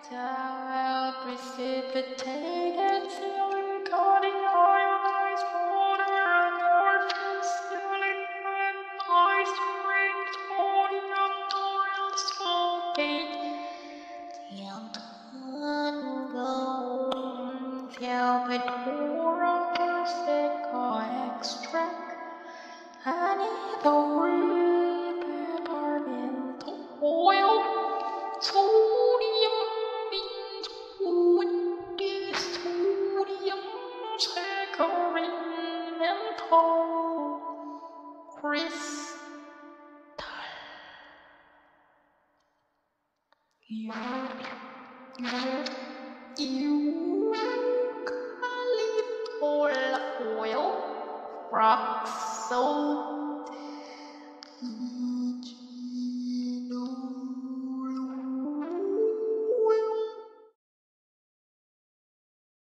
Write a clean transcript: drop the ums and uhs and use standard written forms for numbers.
Precipitated silicone ionized water and orphan silicon ice cream sodium tauryl sulfate and unknown Salvadora persica extract anethone peppermint oil sodium sodium saccharine menthol crystal eucalyptus oil fractal